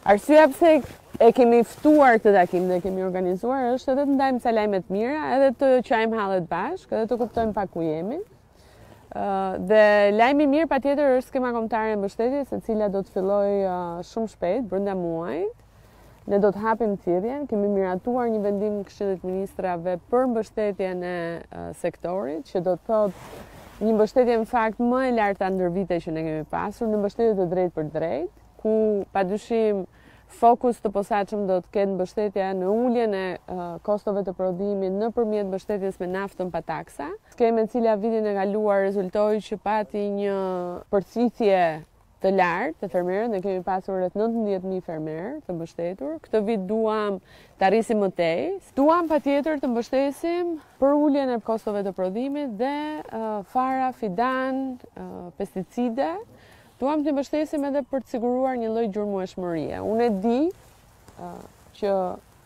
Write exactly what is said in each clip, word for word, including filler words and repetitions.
Arsyeja pse e kemi ftuar këtë takim dhe kemi organizuar është edhe të ndajmë ca lajme të mira, edhe të qajmë hallet bashkë, edhe të kuptojmë pak ku jemi. Uh, dhe lajmi mirë patjetër është skema kombëtare e mbështetjes, e cila do të fillojë uh, shumë shpejt, brenda muajit. Ne do të hapim thirrjen, kemi miratuar një vendim në Këshillit Ministrave për mbështetjen e uh, sektorit, që do të thotë një mbështetje në fakt më e larta ndër vite që ne kemi pasur, në mbështetje të drejtë për drejtë, ku padyshim fokus të posaçëm do të ketë mbështetja në uljen e uh, kostove të prodhimit nëpërmjet mbështetjes me naftën pa taksa. Skema e cila vitin e kaluar rezultoi që pati një përcithje të lartë të fermerët, ne kemi pasur rreth nëntëdhjetë mijë fermerë të mbështetur. Këtë vit duam të arrisim më tej. Duam patjetër të mbështesim për uljen e kostove të prodhimit dhe uh, fara, fidan, uh, pesticide. Duam të mbështesim edhe për të siguruar një lloj gjurmëshmërie. Unë e di uh, që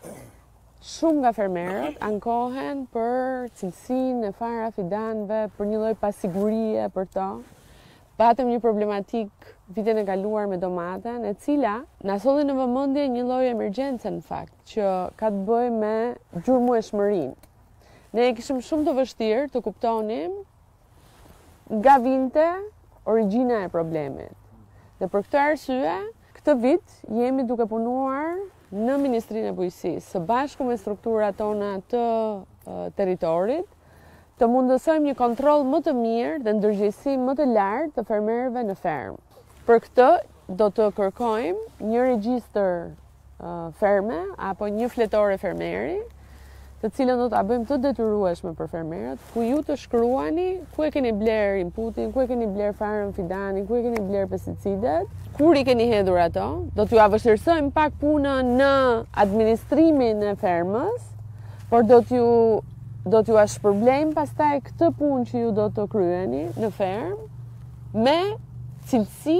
shumë nga fermerët ankohen për cilësinë e fara, fidanëve, për një lloj pasigurie për to. Patëm një problematik vitin e kaluar me domaten, e cila na solli në vëmendje një lloj emergjence në fakt, që ka të bëjë me gjurmëshmërinë. Ne e kishim shumë të vështirë të kuptonim nga vinte origjina e problemit. Dhe për këtë arsye, këtë vit jemi duke punuar në Ministrinë e Bujqësisë, së bashku me strukturat tona të uh, territorit, të mundësojmë një kontroll më të mirë dhe ndërgjegjësim më të lartë të fermerëve në fermë. Për këtë do të kërkojmë një regjistër uh, ferme apo një fletore fermeri, të cilën do ta bëjmë të detyrueshme për fermerët, ku ju të shkruani ku e keni bler inputin, ku e keni bler farën, fidanin, ku e keni bler pesticidet, kur i keni hedhur ato. Do t'ju avështirësojmë pak punën në administrimin e fermës, por do t'ju do t'ju shpërblejmë pastaj këtë punë që ju do të kryeni në fermë me cilësi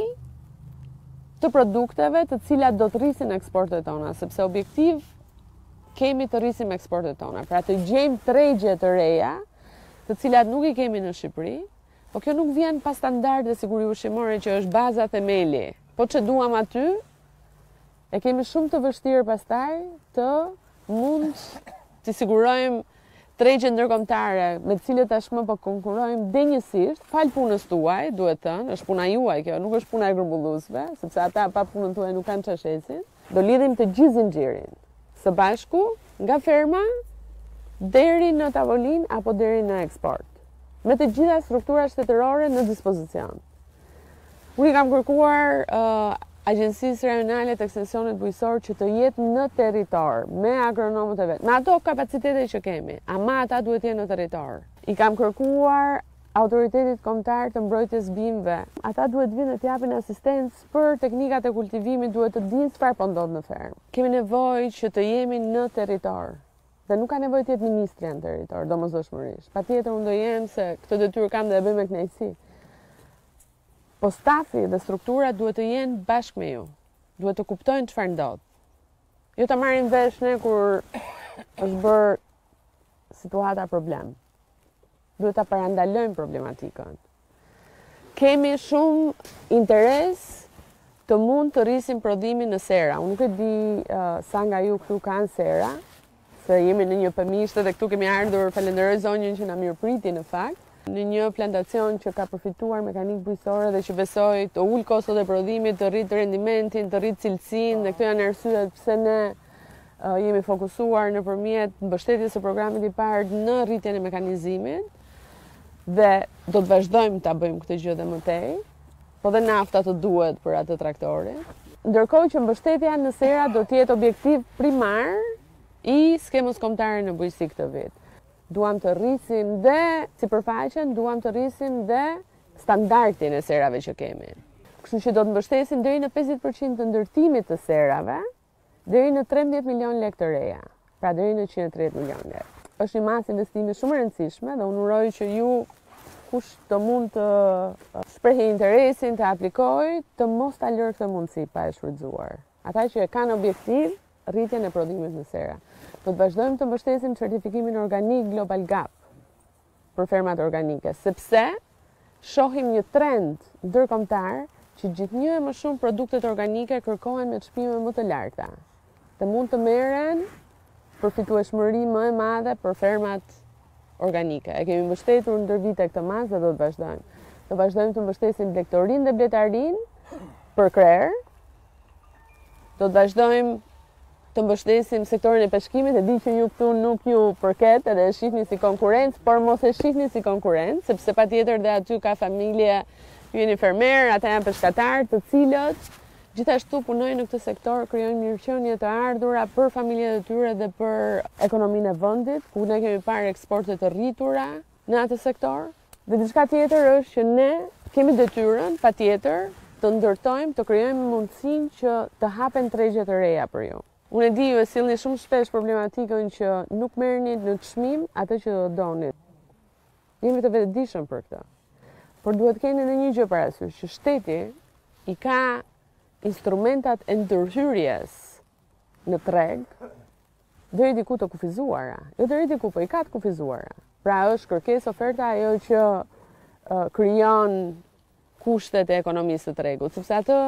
të produkteve të cilat do të rrisin eksportet tona, sepse objektiv kemi të rrisim eksportet tona. Pra të gjejmë tregje të reja, të cilat nuk i kemi në Shqipëri, po kjo nuk vjen pa standarde siguri ushqimore që është baza themeli. Po që duam aty, e kemi shumë të vështirë pastaj të mund të sigurojmë tregje ndërkombëtare me të cilët tashmë po konkurrojmë denjësisht, fal punës tuaj, duhet thënë, është puna juaj kjo, nuk është puna e grumbulluesve, sepse ata pa punën tuaj nuk kanë çashesin. Do lidhim të gjithë zinxhirin, së bashku nga ferma deri në tavolinë apo deri në eksport, me të gjitha strukturat shtetërore në dispozicion. Unë kam kërkuar uh, Agjencisë Rajonale të Ekstensionit Bujqësor që të jetë në territor, me agronomët e vetë, me ato kapacitete që kemi, ama ata duhet jenë në territor. I kam kërkuar autoritetit kombëtar të mbrojtjes bimëve, ata duhet vinë të japin asistencë për teknikat e kultivimit, duhet të dinë çfarë po ndodh në fermë. Kemi nevojë që të jemi në territor. Dhe nuk ka nevojë të jetë ministri në territor, domosdoshmërisht. Patjetër unë do jem se këtë detyrë kam dhe e bëj me kënaqësi. Po stafi dhe strukturat duhet të jenë bashkë me ju. Duhet të kuptojnë çfarë ndodh. Jo ta marrin vesh ne kur është bërë situata problem. Duhet ta parandalojmë problematikën. Kemi shumë interes të mund të rrisim prodhimin në sera. Unë nuk e di uh, sa nga ju këtu kanë sera, se jemi në një pëmishte dhe këtu kemi ardhur, falenderoj zonjën që na mirëpriti në fakt, në një plantacion që ka përfituar mekanikë bujqësore dhe që besoj të ul kostot e prodhimit, të rrit rendimentin, të rrit cilësinë, dhe këto janë arsyet pse ne uh, jemi fokusuar nëpërmjet mbështetjes së programit i parë në rritjen e mekanizimit dhe do të vazhdojmë ta bëjmë këtë gjë dhe më tej, po dhe nafta të duhet për atë traktorin. Ndërkohë që mbështetja në sera do të jetë objektiv primar i skemës kombëtare në bujqësi këtë vit. Duam të rrisim dhe sipërfaqen, duam të rrisim dhe standardin e serave që kemi. Kështu që do të mbështesim deri në pesëdhjetë përqind të ndërtimit të serave, deri në trembëdhjetë milion lekë të reja, pra deri në njëqind e tridhjetë milion lekë. Është një masë investime shumë e rëndësishme dhe unë uroj që ju kush të mund të shprehë interesin të aplikojë, të mos ta lërë këtë mundësi pa e shfrytzuar. Ata që e kanë objektiv rritjen e prodhimit në sera. Do të vazhdojmë të mbështesim certifikimin organik Global Gap për fermat organike, sepse shohim një trend ndërkombëtar që gjithnjë e më shumë produktet organike kërkohen me çmime më të larta dhe mund të merren përfitueshmëri më e madhe për fermat organike. E kemi mbështetur ndër vite këtë mas dhe do të vazhdojmë. Do vazhdojmë të mbështesim blektorin dhe bletarin për krerë. Do të vazhdojmë të mbështesim sektorin e peshkimit, e di që ju këtu nuk ju përket edhe e shihni si konkurrencë, por mos e shihni si konkurrencë, sepse patjetër dhe aty ka familje, ju jeni fermer, ata janë peshkatarë, të cilët gjithashtu punojnë në këtë sektor, krijojnë mirëqenie të ardhura për familjet e tyre dhe për ekonominë e vendit, ku ne kemi parë eksporte të rritura në atë sektor. Dhe diçka tjetër është që ne kemi detyrën, patjetër, të ndërtojmë, të krijojmë mundësinë që të hapen tregje të reja për ju. Unë e di ju e sillni shumë shpesh problematikën që nuk merrni në çmim atë që do doni. Jemi të vetëdijshëm për këtë. Por duhet keni në një gjë parasysh, që shteti i ka instrumentat e ndërhyrjes në treg deri diku të kufizuara. Jo deri diku, po i ka të kufizuara. Pra është kërkesë oferta ajo që uh, krijon kushtet e ekonomisë të tregut, sepse atë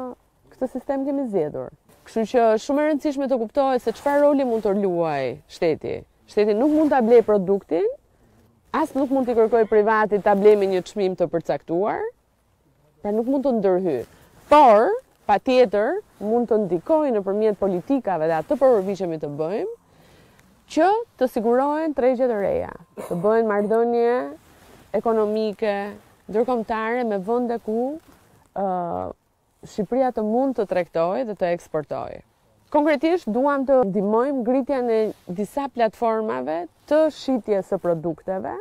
këtë sistem kemi zgjedhur. Kështu që shumë e rëndësishme të kuptohet se çfarë roli mund të luajë shteti. Shteti nuk mund ta blejë produktin, as nuk mund t'i kërkojë privatit ta blejë me një çmim të përcaktuar, pra nuk mund të ndërhyjë. Por, patjetër, mund të ndikojë nëpërmjet politikave dhe atë përvishemi të bëjmë, që të sigurohen tregje të reja, të bëhen marrëdhënie ekonomike, ndërkombëtare me vende ku uh, Shqipëria të mund të tregtojë dhe të eksportojë. Konkretisht duam të ndihmojmë ngritjen e disa platformave të shitjes së produkteve,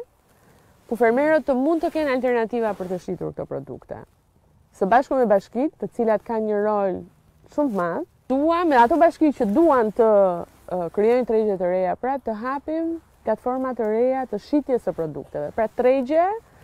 ku fermerët të mund të kenë alternativa për të shitur këto produkte. Së bashku me bashkitë, të cilat kanë një rol shumë të madh, duam me ato bashkitë që duan të uh, krijojnë tregje të reja, pra të hapim platforma të reja të shitjes së produkteve. Pra tregje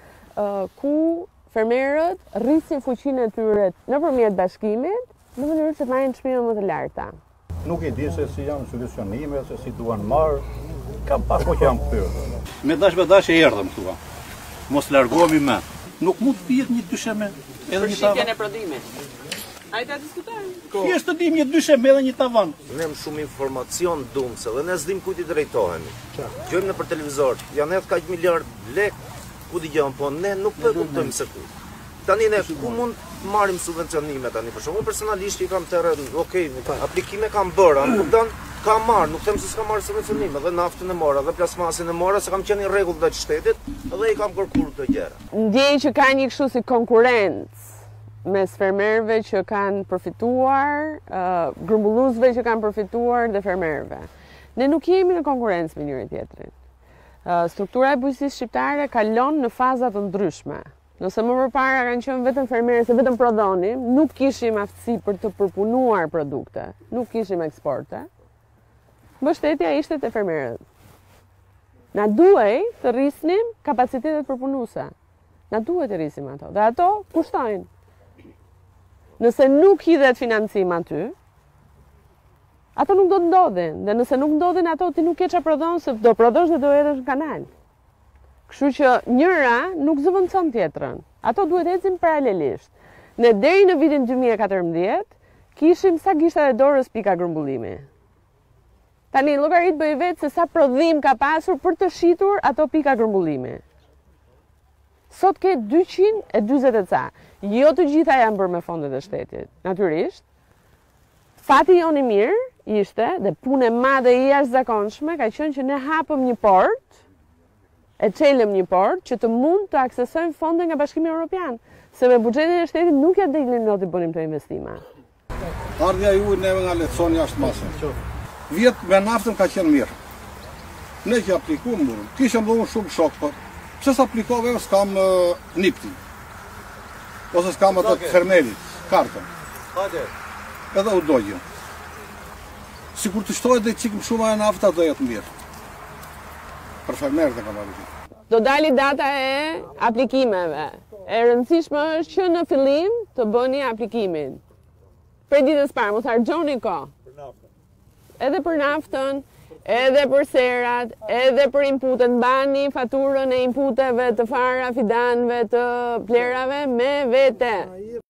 uh, ku fermerët rrisin fuqinë e tyre nëpërmjet bashkimit, në mënyrë që të marrin çmime më të larta. Nuk i di se si janë solucionime, se si duan marrë, kam pak po që jam këpyrë. Me dash me dash e erdhëm këtua, mos largohemi me. Nuk mund të pijet një dysheme edhe një tavan. Për shitjen e prodhimit. Hajde ta diskutojmë. Thjesht të dim një dysheme edhe një tavan. Ne më shumë informacion dumse dhe ne s'dim kujt i drejtohemi. Gjojmë në për televizor, janë edhe kaq miliard lek, ku dëgjojmë, po ne nuk po kuptojmë se ku. Tani ne ku mund të marrim subvencionime tani për shkak personalisht i kam terren, okay, aplikime kam bërë, am kupton, kam marrë, nuk them se s'kam marrë subvencionime, dhe naftën e mora, dhe plasmasin e mora, se kam qenë në rregull ndaj shtetit, dhe i kam kërkuar këto gjëra. Ndjej që ka një kështu si konkurrencë mes fermerëve që kanë përfituar, uh, grumbulluesve që kanë përfituar dhe fermerëve. Ne nuk jemi në konkurrencë me njëri tjetrin. Uh, struktura e bujqësisë shqiptare kalon në faza të ndryshme. Nëse më përpara kanë qenë vetëm fermerë se vetëm prodhonim, nuk kishim aftësi për të përpunuar produkte, nuk kishim eksporte. Mbështetja ishte te fermerët. Na duhej të rrisnim kapacitetet përpunuese. Na duhet të rrisim ato. Dhe ato kushtojnë. Nëse nuk hidhet financim aty, ato nuk do të ndodhin. Dhe nëse nuk ndodhin ato, ti nuk ke çfarë prodhon, se do prodhosh dhe do hedhësh në kanal. Kështu që njëra nuk zëvendëson tjetrën. Ato duhet ecin paralelisht. Ne deri në vitin dy mijë e katërmbëdhjetë kishim sa gishta e dorës pika grumbullimi. Tani llogarit bëj vetë se sa prodhim ka pasur për të shitur ato pika grumbullimi. Sot ke dyqind e dyzet e ca. Jo të gjitha janë bërë me fondet e shtetit, natyrisht. Fati jonë i mirë ishte, dhe punë e madhe e jashtëzakonshme ka qenë që ne hapëm një port, e çelëm një port që të mund të aksesojmë fonde nga Bashkimi Evropian, se me buxhetin e shtetit nuk ja dilnin ne të bënim këto investime. Ardhja juaj neve nga lehtësoni jashtë masë. Vjet me naftën ka qenë mirë. Ne që aplikuam burr, kishëm dhënë shumë shok, po pse s'aplikove s'kam uh, niptin. Ose s'kam atë fermerit, kartën. Hajde. Edhe u dogjëm. Sikur të shtohet dhe çik më shumë e nafta do jetë mirë. Për fermerët e kam marrë. Do dali data e aplikimeve. E rëndësishme është që në fillim të bëni aplikimin. Për ditës parë, mos harxhoni kohë. Për naftën. Edhe për naftën, edhe për serat, edhe për inputet, mbani faturën e inputeve të fara, fidanëve, të plerave me vete.